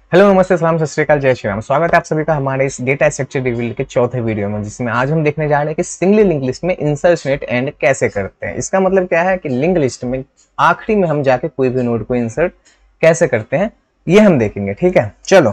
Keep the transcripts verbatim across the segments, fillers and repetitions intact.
Hello, नमस्ते, सलाम, सत श्री अकाल, जय श्री राम। स्वागत है आप सभी का हमारे इस डेटा स्ट्रक्चर रिवील के चौथे वीडियो में, जिसमें आज हम देखने जा रहे हैं कि सिंगली लिंक लिस्ट में इंसर्ट एंड कैसे करते हैं। इसका मतलब क्या है कि लिंक लिस्ट में आखिरी में हम जाके कोई भी नोड को इंसर्ट कैसे करते हैं, ये हम देखेंगे। ठीक है, चलो।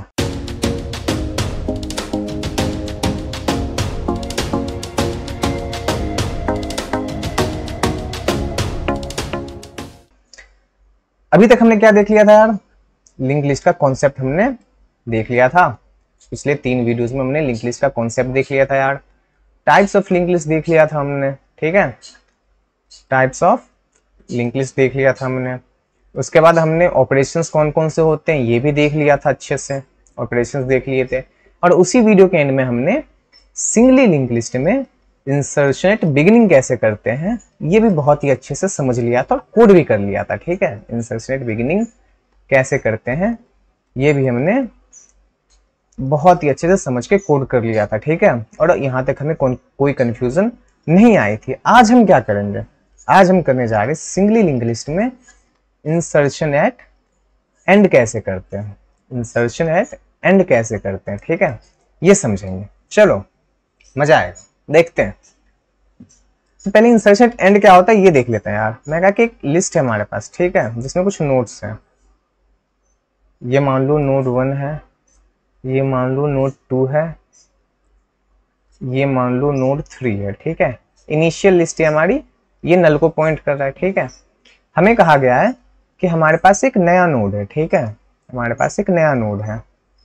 अभी तक हमने क्या देख लिया था यार? लिंक लिस्ट का कॉन्सेप्ट हमने देख लिया था। पिछले तीन वीडियोस में हमने लिंक लिस्ट का कॉन्सेप्ट देख लिया था यार। टाइप्स ऑफ लिंक लिस्ट देख लिया था हमने। ठीक है, टाइप्स ऑफ लिंक लिस्ट देख लिया था हमने। उसके बाद हमने ऑपरेशंस कौन कौन से होते हैं ये भी देख लिया था, अच्छे से ऑपरेशंस देख लिए थे। और उसी वीडियो के एंड में हमने सिंगली लिंक लिस्ट में इंसर्शन एट बिगिनिंग कैसे करते हैं ये भी बहुत ही अच्छे से समझ लिया था और कोड भी कर लिया था। ठीक है, इंसर्शन एट बिगिनिंग कैसे करते हैं ये भी हमने बहुत ही अच्छे से समझ के कोड कर लिया था। ठीक है, और यहाँ तक हमें कोई कंफ्यूजन नहीं आई थी। आज हम क्या करेंगे? आज हम करने जा रहे हैं सिंगली लिंक लिस्ट में इंसर्शन एट एंड कैसे करते हैं। इंसर्शन एट एंड कैसे करते हैं, ठीक है, ये समझेंगे। चलो, मजा आएगा, देखते हैं। तो पहले इंसर्शन एट एंड क्या होता है ये देख लेते हैं यार। मैं कहा कि एक लिस्ट है हमारे पास, ठीक है, जिसमें कुछ नोड्स हैं। ये मान लो नोड वन है, ये मान लो नोड टू है, ये मान लो नोड थ्री है। ठीक है, इनिशियल लिस्ट है हमारी, ये नल को पॉइंट कर रहा है। ठीक है, हमें कहा गया है कि हमारे पास एक नया नोड है। ठीक है, हमारे पास एक नया नोड है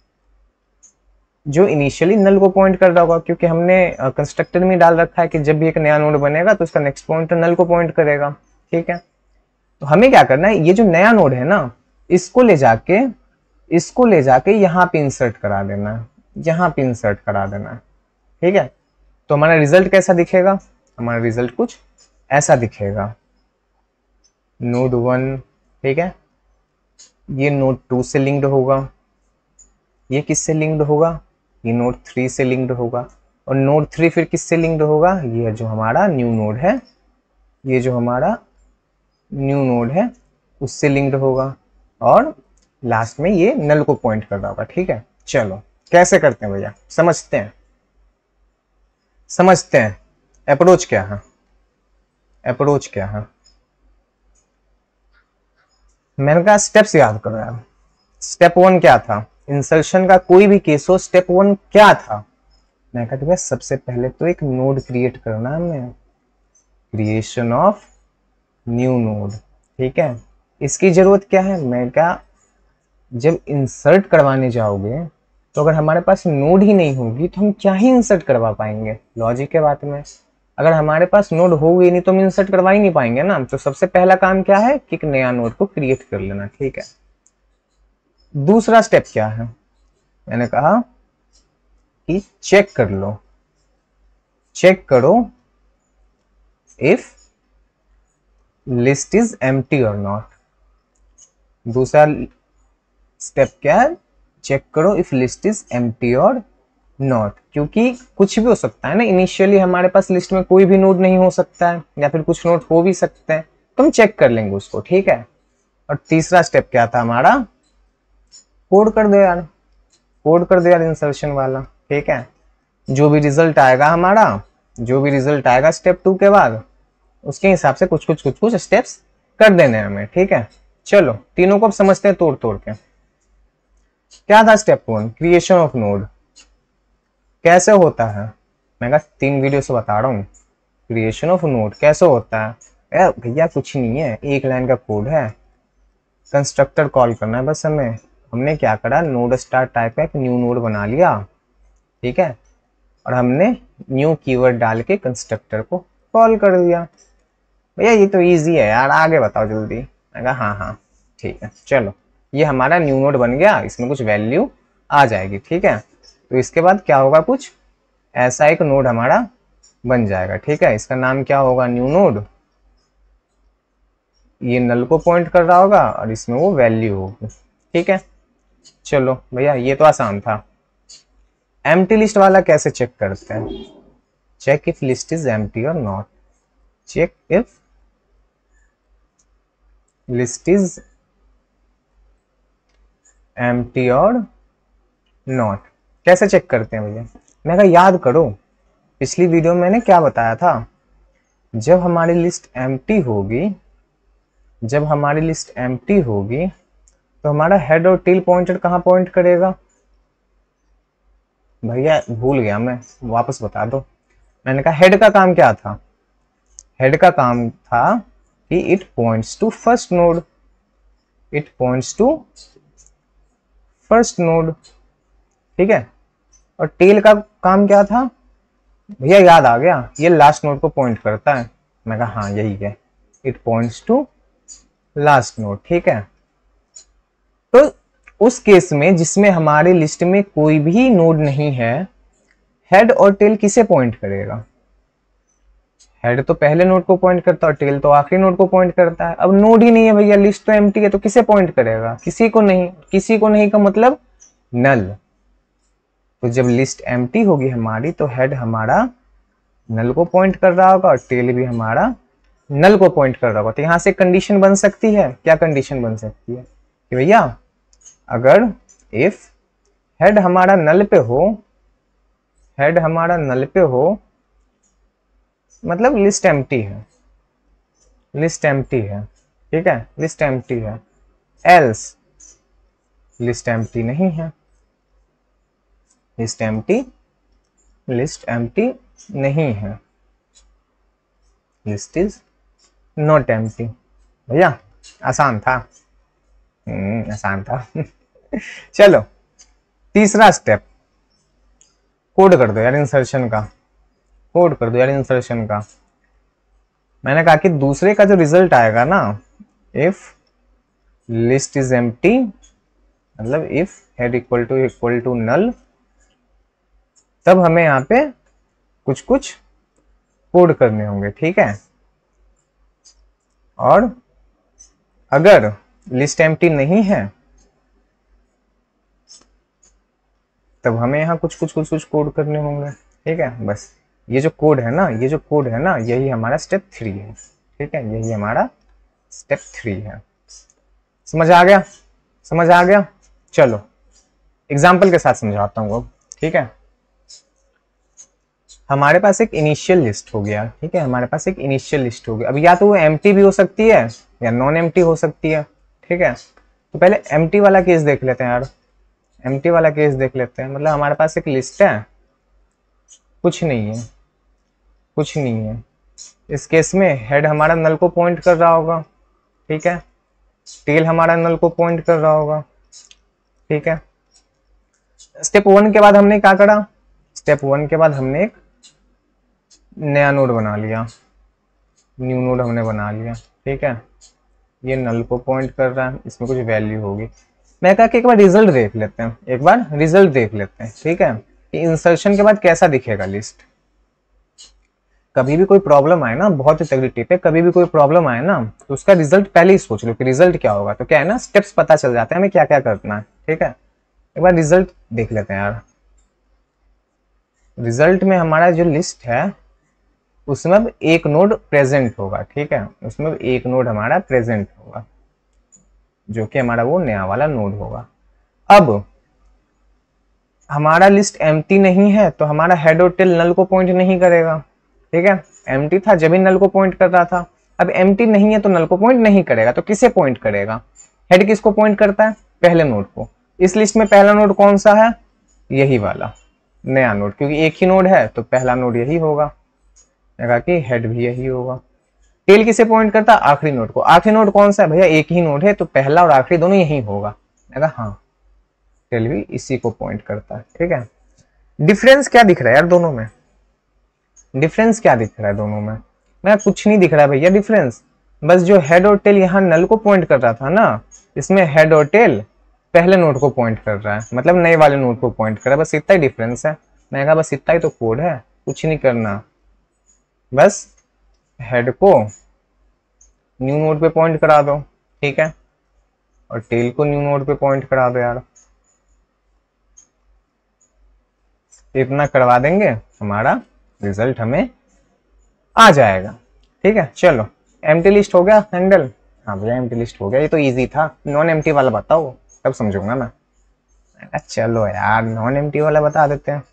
जो इनिशियली नल को पॉइंट कर रहा होगा, क्योंकि हमने कंस्ट्रक्टर में डाल रखा है कि जब भी एक नया नोड बनेगा तो उसका नेक्स्ट पॉइंटर नल को पॉइंट करेगा। ठीक है, तो हमें क्या करना है, ये जो नया नोड है ना, इसको ले जाके इसको ले जाके यहाँ पे इंसर्ट करा देना है, यहाँ पे इंसर्ट करा देना है। ठीक है, तो हमारा रिजल्ट कैसा दिखेगा? हमारा रिजल्ट कुछ ऐसा दिखेगा। नोड वन, ठीक है, ये नोड टू से लिंक्ड होगा, ये किससे लिंक्ड होगा? ये नोड थ्री से लिंक्ड होगा, और नोड थ्री फिर किससे लिंक्ड होगा? ये जो हमारा न्यू नोड है, ये जो हमारा न्यू नोड है उससे लिंक्ड होगा, और लास्ट में ये नल को पॉइंट कर रहा होगा। ठीक है, चलो कैसे करते हैं भैया, समझते हैं समझते हैं अप्रोच क्या है। अप्रोच क्या है? मैंने कहा स्टेप्स याद करो यार। स्टेप वन क्या था? इंसर्शन का कोई भी केस हो, स्टेप वन क्या था? मैं कहता हूँ सबसे पहले तो एक नोड क्रिएट करना है हमें, क्रिएशन ऑफ न्यू नोड। ठीक है, इसकी जरूरत क्या है? मैं क्या, जब इंसर्ट करवाने जाओगे तो अगर हमारे पास नोड ही नहीं होगी तो हम क्या ही इंसर्ट करवा पाएंगे? लॉजिक के बात में, अगर हमारे पास नोड होगी नहीं तो हम इंसर्ट करवा ही नहीं पाएंगे ना। तो सबसे पहला काम क्या है कि एक नया नोड को क्रिएट कर लेना। ठीक है, दूसरा स्टेप क्या है? मैंने कहा कि चेक कर लो, चेक करो इफ लिस्ट इज एम्प्टी और नॉट। दूसरा स्टेप क्या है? चेक करो इफ लिस्ट इज एम्प्टी और नॉट, क्योंकि कुछ भी हो सकता है ना। इनिशियली हमारे पास लिस्ट में कोई भी नोड नहीं हो सकता है, या फिर कुछ नोड हो भी सकते हैं, तो हम चेक कर लेंगे उसको। ठीक है, और तीसरा स्टेप क्या था हमारा? कोड कर दो यार, कोड कर दो यार इंसर्शन वाला। ठीक है, जो भी रिजल्ट आएगा हमारा, जो भी रिजल्ट आएगा स्टेप टू के बाद, उसके हिसाब से कुछ कुछ कुछ कुछ स्टेप्स कर देने हमें। ठीक है, चलो तीनों को अब समझते हैं तोड़ तोड़ के। क्या था step one? Creation of node. कैसे होता है? मैं कहा तीन वीडियो से बता रहा हूँ, क्रिएशन ऑफ नोड कैसे होता है। यार भैया कुछ नहीं है, एक लाइन का कोड है, कंस्ट्रक्टर कॉल करना है बस हमें। हमने क्या करा, नोड स्टार टाइप का एक न्यू नोड बना लिया। ठीक है, और हमने न्यू कीवर्ड डाल के कंस्ट्रक्टर को कॉल कर दिया। भैया ये तो इजी है यार, आगे बताओ जल्दी। मैं कहा हाँ हाँ ठीक है, चलो ये हमारा न्यू नोड बन गया, इसमें कुछ वैल्यू आ जाएगी। ठीक है, तो इसके बाद क्या होगा, कुछ ऐसा एक नोड हमारा बन जाएगा। ठीक है, इसका नाम क्या होगा? New node. ये नल को पॉइंट कर रहा होगा और इसमें वो वैल्यू होगी। ठीक है, चलो भैया ये तो आसान था। एम्प्टी लिस्ट वाला कैसे चेक करते हैं? Check if list is empty और not. Check if list is empty और नॉट। कैसे चेक करते हैं भैया? मैं कहा याद करो पिछली वीडियो में मैंने क्या बताया था, जब हमारी लिस्ट एम्प्टी होगी जब हमारी लिस्ट एम्प्टी होगी तो हमारा हेड और टेल पॉइंटर कहाँ पॉइंट करेगा? भैया भूल गया मैं, वापस बता दो। मैंने कहा हेड का काम क्या था? हेड का काम था कि it points to first node, it points to first node, ठीक है। और टेल का काम क्या था? भैया याद आ गया, ये लास्ट नोड को पॉइंट करता है। मैं कहा हाँ यही है, it points to last node, ठीक है। तो उस केस में जिसमें हमारी लिस्ट में कोई भी नोड नहीं है, हेड और टेल किसे पॉइंट करेगा? हेड तो पहले नोड को पॉइंट करता है और टेल तो आखिरी नोड को पॉइंट करता है। अब नोड ही नहीं है भैया, लिस्ट तो एम्प्टी है, तो किसे पॉइंट करेगा? किसी को नहीं। किसी को नहीं का मतलब नल। तो जब लिस्ट एम्प्टी होगी हमारी तो हेड हमारा नल को पॉइंट कर रहा होगा और टेल भी हमारा नल को पॉइंट कर रहा होगा। तो यहां से कंडीशन बन सकती है, क्या कंडीशन बन सकती है कि भैया अगर इफ हेड हमारा नल पे हो, हेड हमारा नल पे हो मतलब लिस्ट एम्प्टी है, लिस्ट एम्प्टी है, ठीक है, लिस्ट एम्प्टी है। एल्स लिस्ट एम्प्टी नहीं है, लिस्ट एम्प्टी लिस्ट एम्प्टी नहीं है, लिस्ट इज नॉट एम्प्टी। भैया आसान था, हम्म आसान था। चलो तीसरा स्टेप, कोड कर दो यार इंसर्शन का, कोड कर दो यार इंसर्शन का। मैंने कहा कि दूसरे का जो रिजल्ट आएगा ना, इफ लिस्ट इज एम्प्टी मतलब if head equal to equal to null, तब हमें यहाँ पे कुछ कुछ कोड करने होंगे, ठीक है। और अगर लिस्ट एम्प्टी नहीं है तब हमें यहाँ कुछ कुछ कुछ कुछ कोड करने होंगे, ठीक है। बस ये जो कोड है ना, ये जो कोड है ना, यही हमारा स्टेप थ्री है, ठीक है, यही हमारा स्टेप थ्री है। समझ आ गया? समझ आ गया? चलो एग्जाम्पल के साथ समझाता हूँ अब, ठीक है। हमारे पास एक इनिशियल लिस्ट हो गया, ठीक है, हमारे पास एक इनिशियल लिस्ट हो गया। अब या तो वो एम्प्टी भी हो सकती है या नॉन एम्प्टी हो सकती है, ठीक है। तो पहले एम्प्टी वाला केस देख लेते हैं यार, एम्प्टी वाला केस देख लेते हैं। मतलब हमारे पास एक लिस्ट है, कुछ नहीं है, कुछ नहीं है। इस केस में हेड हमारा नल को पॉइंट कर रहा होगा, ठीक है, टेल हमारा नल को पॉइंट कर रहा होगा, ठीक है। स्टेप वन के बाद हमने क्या करा? स्टेप वन के बाद हमने एक नया नोड बना लिया, न्यू नोड हमने बना लिया, ठीक है। ये नल को पॉइंट कर रहा है, इसमें कुछ वैल्यू होगी। मैं कहा कि एक बार रिजल्ट देख लेते हैं, एक बार रिजल्ट देख लेते हैं, ठीक है, कि इंसर्शन के बाद कैसा दिखेगा लिस्ट। कभी भी कोई प्रॉब्लम आए ना, बहुत ही तगड़ी टिप है, कभी भी कोई प्रॉब्लम आए ना तो उसका रिजल्ट पहले ही सोच लो कि रिजल्ट क्या होगा। तो क्या है ना, स्टेप्स पता चल जाते हैं हमें क्या क्या करना है, ठीक है। एक बार रिजल्ट देख लेते हैं यार। रिजल्ट में हमारा जो लिस्ट है उसमें अब एक नोड प्रेजेंट होगा, ठीक है, उसमें एक नोड हमारा प्रेजेंट होगा जो कि हमारा वो नया वाला नोड होगा। अब हमारा लिस्ट एम्प्टी नहीं है तो हमारा हेड और टेल नल को पॉइंट नहीं करेगा, ठीक है। एम्प्टी था जब ही नल को पॉइंट कर रहा था, अब एम्प्टी नहीं है तो नल को पॉइंट नहीं करेगा। तो किसे पॉइंट करेगा? हेड किसको पॉइंट करता है? पहले नोड को। इस लिस्ट में पहला नोड कौन सा है? यही वाला नया नोड, क्योंकि एक ही नोड है तो पहला नोड यही होगा, कहा कि हेड भी यही होगा। टेल किसे पॉइंट करता है? आखिरी नोड को। आखिरी नोड कौन सा है? भैया एक ही नोड है तो पहला और आखिरी दोनों यही होगा। कहा हाँ, टेल भी इसी को पॉइंट करता है, ठीक है। डिफरेंस क्या दिख रहा है यार दोनों में? डिफरेंस क्या दिख रहा है दोनों में? मैं कुछ नहीं दिख रहा है भैया डिफरेंस। बस जो हेड और टेल यहाँ नल को पॉइंट कर रहा था ना, इसमें हेड और टेल पहले नोड को पॉइंट कर रहा है, मतलब नए वाले नोड को पॉइंट कर रहा है। बस इतना ही डिफरेंस है। मैं कहा बस इतना ही तो कोड है, कुछ नहीं करना। बस हेड को न्यू नोड पे पॉइंट करा दो, ठीक है, और टेल को न्यू नोड पे पॉइंट करा दो यार। इतना करवा देंगे हमारा रिजल्ट हमें आ जाएगा, ठीक है। चलो एम्प्टी लिस्ट हो गया हैंडल। हाँ भैया एम्प्टी लिस्ट हो गया, ये तो इजी था। नॉन एम्प्टी वाला बताओ तब समझूंगा मैं। चलो यार नॉन एम्प्टी वाला बता देते हैं।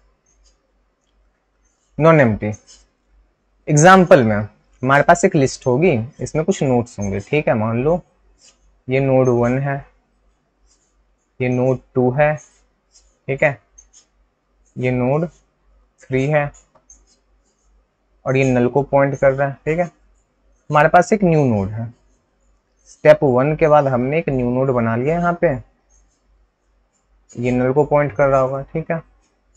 नॉन एम्प्टी एग्जाम्पल में हमारे पास एक लिस्ट होगी, इसमें कुछ नोड्स होंगे, ठीक है। मान लो ये नोड वन है, ये नोड टू है, ठीक है, ये नोड थ्री है और ये नल को पॉइंट कर रहा है, ठीक है। हमारे पास एक न्यू नोड है। स्टेप वन के बाद हमने एक न्यू नोड बना लिया यहाँ पे, ये नल को पॉइंट कर रहा होगा, ठीक है।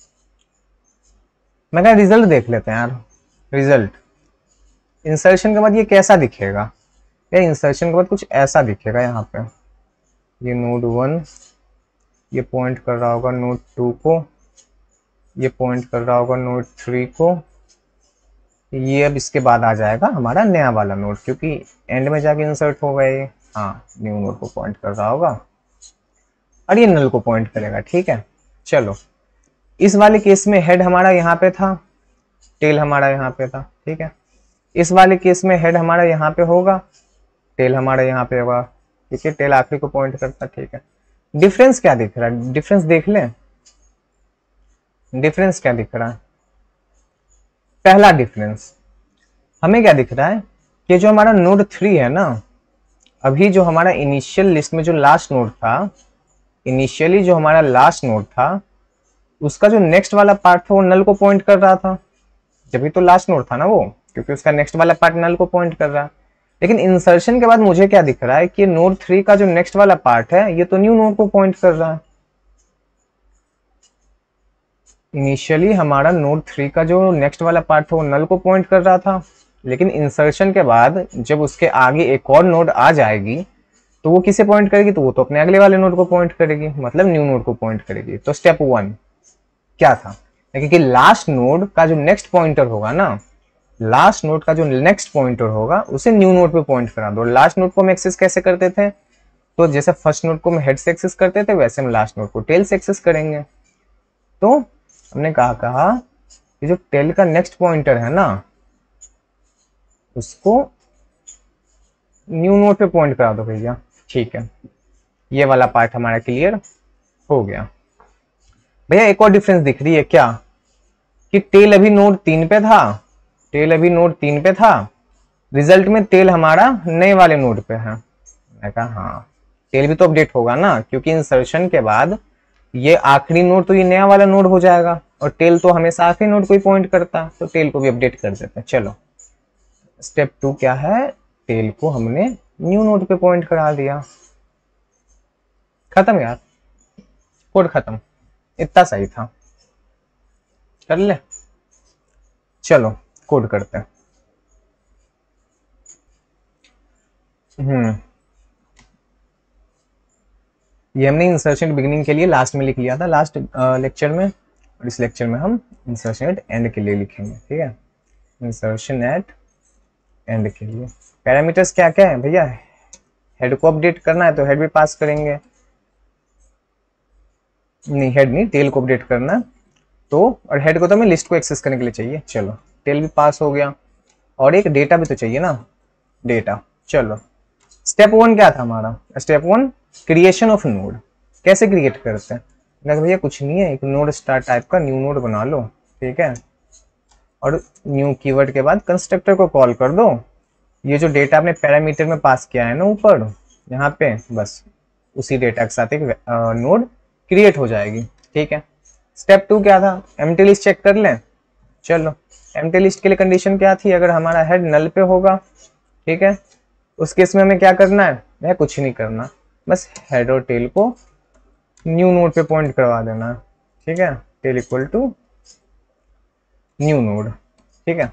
मैं कहा रिजल्ट देख लेते हैं यार। रिजल्ट इंसर्शन के बाद ये कैसा दिखेगा, या इंसर्शन के बाद कुछ ऐसा दिखेगा। यहाँ पे ये नोड वन ये पॉइंट कर रहा होगा नोड टू को, ये पॉइंट कर रहा होगा नोड थ्री को, ये अब इसके बाद आ जाएगा हमारा नया वाला नोड, क्योंकि एंड में जाके इंसर्ट होगा ये। हाँ न्यू नोड को पॉइंट कर रहा होगा और ये नल को पॉइंट करेगा, ठीक है। चलो इस वाले केस में हेड हमारा यहाँ पे था, टेल हमारा यहाँ पे था, ठीक है। इस वाले केस में हेड हमारा यहाँ पे होगा, टेल हमारा यहाँ पे होगा, ठीक है। टेल आखिरी को पॉइंट करता, ठीक है। डिफरेंस क्या दिख रहा है, डिफरेंस देख लें। डिफरेंस क्या दिख रहा है, पहला डिफरेंस हमें क्या दिख रहा है कि जो हमारा नोड थ्री है ना, अभी जो हमारा इनिशियल लिस्ट में जो लास्ट नोड था, इनिशियली जो हमारा लास्ट नोड था, उसका जो नेक्स्ट वाला पार्ट था वो नल को पॉइंट कर रहा था। जब भी तो लास्ट नोड था ना वो, क्योंकि उसका नेक्स्ट वाला पार्ट नल को पॉइंट कर रहा है। लेकिन इंसर्शन के बाद मुझे क्या दिख रहा है कि नोड थ्री का जो नेक्स्ट वाला पार्ट है ये तो न्यू नोड को पॉइंट कर रहा है। इनिशियली हमारा नोड थ्री का जो नेक्स्ट वाला पार्ट था वो नल को पॉइंट कर रहा था, लेकिन इंसर्शन के बाद जब उसके आगे एक और नोड आ जाएगी तो वो किसे पॉइंट करेगी, तो वो तो अपने अगले वाले नोड को पॉइंट करेगी, मतलब न्यू नोड को पॉइंट करेगी। तो स्टेप वन क्या था, क्योंकि लास्ट नोड का जो नेक्स्ट पॉइंटर होगा ना, लास्ट नोड का जो नेक्स्ट पॉइंटर होगा उसे न्यू नोड पे पॉइंट करा दो। लास्ट नोड को हम एक्सेस कैसे करते थे, तो जैसे फर्स्ट नोड को हम हेड से एक्सेस करते थे वैसे हम लास्ट नोड को टेल से एक्सेस करेंगे। तो हमने कहा कहा कि जो टेल का नेक्स्ट पॉइंटर है ना उसको न्यू नोड पे पॉइंट करा दो भैया, ठीक है। ये वाला पार्ट हमारा क्लियर हो गया। भैया एक और डिफरेंस दिख रही है क्या, कि टेल अभी नोड तीन पे था, टेल अभी नोड तीन पे था, रिजल्ट में टेल हमारा नए वाले नोड पे है। मैं कहा हाँ टेल भी तो अपडेट होगा ना, क्योंकि इंसर्शन के बाद ये आखिरी नोड तो ये नया वाला नोड हो जाएगा, और टेल तो हमेशा आखिरी नोड को ही पॉइंट करता, तो टेल को भी अपडेट कर देते हैं। चलो स्टेप टू क्या है, टेल को हमने न्यू नोड पे पॉइंट करा दिया। खत्म यार, कोड खत्म, इतना सही था। कर ले, चलो कोड करते हैं। हम्म ये हमने इंसर्शन बिगिनिंग के लिए लास्ट में लिख लिया था, लास्ट लेक्चर में, और इस लेक्चर में हम इंसर्शन एट एंड के लिए लिखेंगे, ठीक है। इंसर्शन एट एंड के लिए पैरामीटर्स क्या क्या है भैया, हेड को अपडेट करना है तो हेड भी पास करेंगे, नहीं हेड नहीं टेल को अपडेट करना तो, और हेड को तो हमें लिस्ट को एक्सेस करने के लिए चाहिए। चलो टेल भी पास हो गया, और एक डेटा भी तो चाहिए ना, डेटा। चलो स्टेप वन क्या था हमारा, step one creation of node. कैसे क्रिएट करते हैं भैया, कुछ नहीं है, एक नोड स्टार टाइप का न्यू नोड बना लो, ठीक है। और न्यू कीवर्ड के बाद कंस्ट्रक्टर को कॉल कर दो, ये जो डेटा आपने पैरामीटर में पास किया है ना ऊपर यहाँ पे, बस उसी डेटा के साथ एक नोड क्रिएट हो जाएगी, ठीक है। स्टेप टू क्या था, एम्प्टी लिस्ट चेक कर लें। चलो एम्प्टी लिस्ट के लिए कंडीशन क्या थी, अगर हमारा हेड नल पे होगा, ठीक है, उस केस में हमें क्या करना है, वह कुछ नहीं करना, बस हेड और टेल को न्यू नोड पे पॉइंट करवा देना, ठीक है। Tail equal to new node, ठीक है।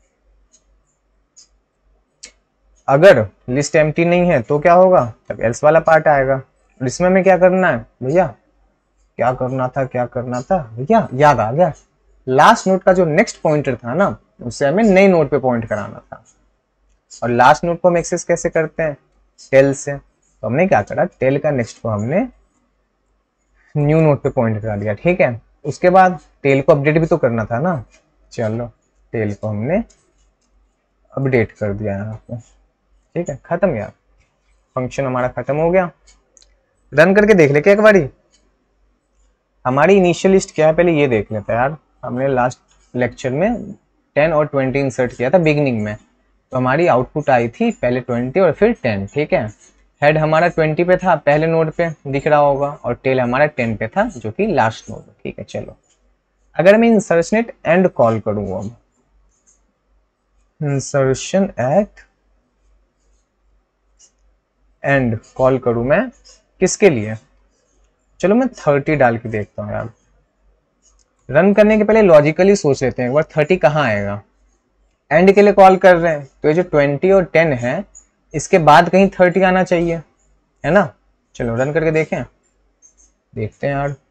अगर लिस्ट एम्प्टी नहीं है तो क्या होगा, तब एल्स वाला पार्ट आएगा। और इसमें हमें क्या करना है भैया, क्या करना था क्या करना था भैया, याद आ गया, लास्ट नोड का जो नेक्स्ट पॉइंटर था ना उससे हमें नए नोड पे पॉइंट कराना था। और लास्ट नोड को हम एक्सेस कैसे करते हैं, टेल से, तो हमने क्या करा, टेल का नेक्स्ट को हमने न्यू नोड पे पॉइंट करा दिया, ठीक है। उसके बाद टेल को अपडेट भी तो करना था ना, चलो टेल को हमने अपडेट कर दिया यहाँ पे, ठीक है। खत्म यार, फंक्शन हमारा खत्म हो गया। रन करके देख ले क्या एक बारी, हमारी इनिशियल लिस्ट क्या है पहले ये देख लेते हैं यार। हमने लास्ट लेक्चर में टेन और ट्वेंटी इंसर्ट किया था बिगनिंग में, तो हमारी आउटपुट आई थी पहले ट्वेंटी और फिर टेन, ठीक है। हेड हमारा ट्वेंटी पे था पहले नोड पे दिख रहा होगा, और टेल हमारा टेन पे था जो कि लास्ट नोड, ठीक है। चलो अगर मैं इंसर्शनेट एंड कॉल करूंगा, अब इंसर्शन एट एंड कॉल करूं मैं किसके लिए, चलो मैं थर्टी डाल के देखता हूँ यार। रन करने के पहले लॉजिकली सोच लेते हैं एक बार थर्टी कहाँ आएगा। एंड के लिए कॉल कर रहे हैं तो ये जो ट्वेंटी और टेन है इसके बाद कहीं थर्टी आना चाहिए, है ना। चलो रन करके देखें, देखते हैं यार।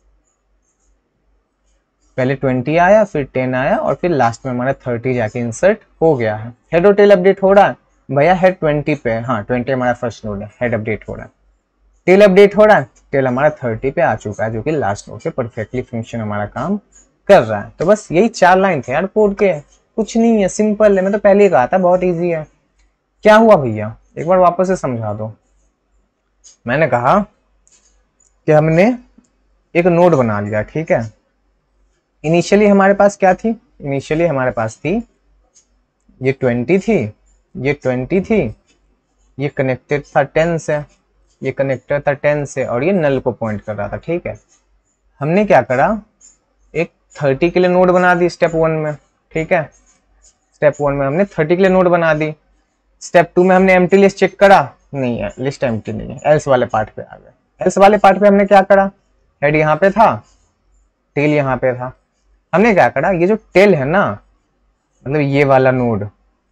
पहले ट्वेंटी आया फिर टेन आया और फिर लास्ट में हमारा थर्टी जाके इंसर्ट हो गया है। हेड और टेल अपडेट हो रहा है भैया, हेड ट्वेंटी पे, हाँ ट्वेंटी हमारा फर्स्ट नोड है, हेड अपडेट हो रहा है। टेल अपडेट हो रहा है, टेल हमारा थर्टी पे आ चुका है जो कि लास्ट नोड पे परफेक्टली फंक्शन हमारा काम कर रहा है। तो बस यही चार लाइन थे यार कोड के, कुछ नहीं है, सिंपल है। मैं तो पहले ही कहा था बहुत इजी है। क्या हुआ भैया एक बार वापस से समझा दो। मैंने कहा कि हमने एक नोड बना लिया, ठीक है। इनिशियली हमारे पास क्या थी, इनिशियली हमारे पास थी ये ट्वेंटी थी, ये ट्वेंटी थी, ये कनेक्टेड था टेन से, ये कनेक्टर था टेन से, और ये नल को पॉइंट कर रहा था, ठीक है। हमने क्या करा, एक थर्टी के लिए नोड बना दी स्टेप वन में, ठीक है। स्टेप वन में हमने थर्टी के लिए नोड बना दी। स्टेप टू में हमने एम्प्टी लिस्ट चेक करा, नहीं है लिस्ट एम्प्टी नहीं है, एल्स वाले पार्ट पे आ गए। एल्स वाले पार्ट पे हमने क्या करा, हेड यहाँ पे था, टेल यहाँ पे था। हमने क्या करा, ये जो टेल है ना, मतलब ये वाला नोड,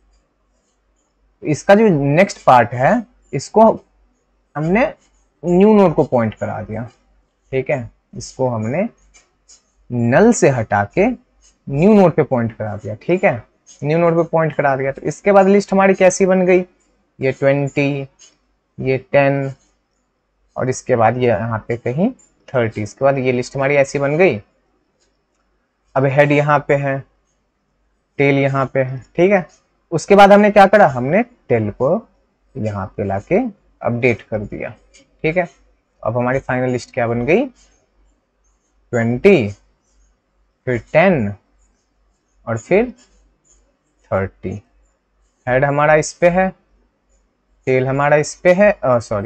इसका जो नेक्स्ट पार्ट है इसको हमने न्यू नोड को पॉइंट करा दिया, ठीक है। इसको हमने नल से हटा के न्यू नोड पे पॉइंट करा दिया, ठीक है। न्यू नोड पे पॉइंट करा दिया तो इसके बाद लिस्ट हमारी कैसी बन गई, ये ट्वेंटी, ये टेन, और इसके बाद ये यहाँ पे कहीं थर्टी। इसके बाद ये लिस्ट हमारी ऐसी बन गई। अब हेड यहाँ पे है, टेल यहाँ पे है, ठीक है। उसके बाद हमने क्या करा, हमने टेल को यहाँ पे लाके अपडेट कर दिया, ठीक है। अब हमारी फाइनल लिस्ट क्या बन गई, ट्वेंटी, फिर टेन और फिर थर्टी। हेड हमारा इस पे है, टेल हमारा इस पे है, सॉरी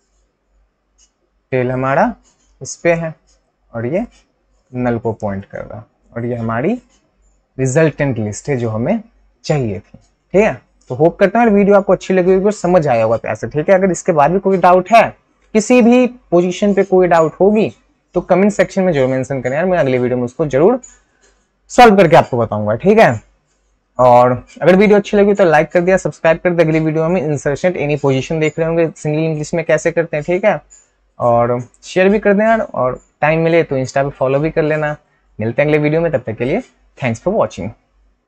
टेल हमारा इस पे है, और ये नल को पॉइंट कर रहा, और ये हमारी रिजल्टेंट लिस्ट है जो हमें चाहिए थी, ठीक है। तो होप करता हूँ वीडियो आपको अच्छी लगी होगी, समझ आया होगा पैसे, ठीक है। अगर इसके बाद भी कोई डाउट है, किसी भी पोजीशन पे कोई डाउट होगी तो कमेंट सेक्शन में जरूर मेंशन करें यार, मैं अगले वीडियो में उसको जरूर सॉल्व करके आपको बताऊंगा, ठीक है। और अगर वीडियो अच्छी लगी तो लाइक कर दिया, सब्सक्राइब कर दिया। अगली वीडियो में इंसर्शन एनी पोजीशन देख रहे होंगे, सिंगल इंग्लिश में कैसे करते हैं, ठीक है। और शेयर भी कर दें यार, और टाइम मिले तो इंस्टा पे फॉलो भी कर लेना। मिलते हैं अगले वीडियो में, तब तक के लिए थैंक्स फॉर वॉचिंग।